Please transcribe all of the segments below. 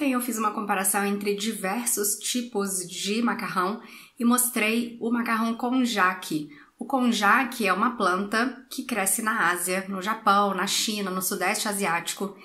Ontem eu fiz uma comparação entre diversos tipos de macarrão e mostrei o macarrão konjac. O konjac é uma planta que cresce na Ásia, no Japão, na China, no Sudeste Asiático,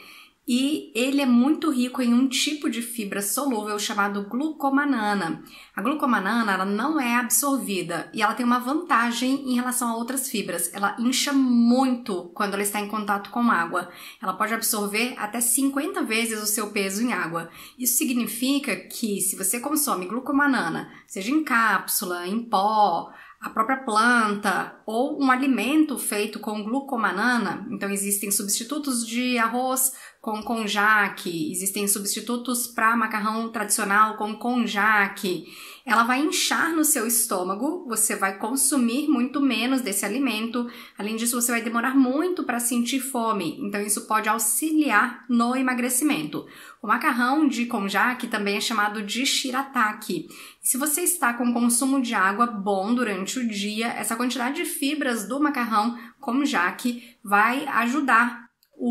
e ele é muito rico em um tipo de fibra solúvel chamado glucomanana. A glucomanana ela não é absorvida e ela tem uma vantagem em relação a outras fibras. Ela incha muito quando ela está em contato com água. Ela pode absorver até 50 vezes o seu peso em água. Isso significa que se você consome glucomanana, seja em cápsula, em pó, a própria planta ou um alimento feito com glucomanana, então existem substitutos de arroz com konjac, existem substitutos para macarrão tradicional com konjac, ela vai inchar no seu estômago, você vai consumir muito menos desse alimento, além disso você vai demorar muito para sentir fome, então isso pode auxiliar no emagrecimento. O macarrão de konjac também é chamado de shirataki. Se você está com consumo de água bom durante o dia, essa quantidade de fibras do macarrão konjac vai ajudar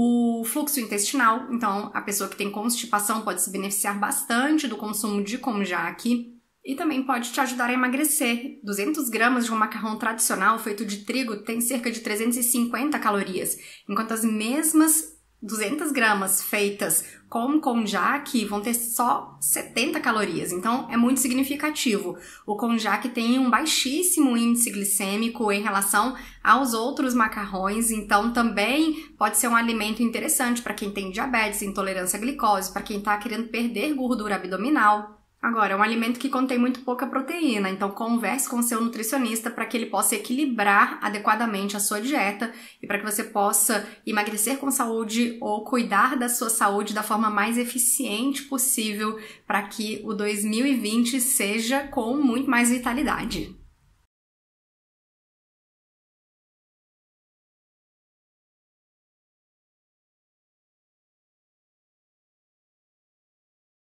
o fluxo intestinal. Então, a pessoa que tem constipação pode se beneficiar bastante do consumo de konjac e também pode te ajudar a emagrecer. 200 gramas de um macarrão tradicional feito de trigo tem cerca de 350 calorias, enquanto as mesmas 200 gramas feitas com konjac vão ter só 70 calorias, então é muito significativo. O konjac tem um baixíssimo índice glicêmico em relação aos outros macarrões, então também pode ser um alimento interessante para quem tem diabetes, intolerância à glicose, para quem está querendo perder gordura abdominal. Agora, é um alimento que contém muito pouca proteína, então converse com o seu nutricionista para que ele possa equilibrar adequadamente a sua dieta e para que você possa emagrecer com saúde ou cuidar da sua saúde da forma mais eficiente possível para que o 2020 seja com muito mais vitalidade.